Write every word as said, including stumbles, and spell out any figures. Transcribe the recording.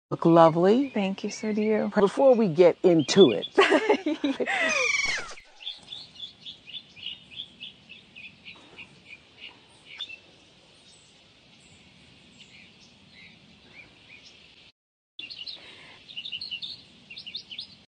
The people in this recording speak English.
Look lovely. Thank you, so do you. Before we get into it,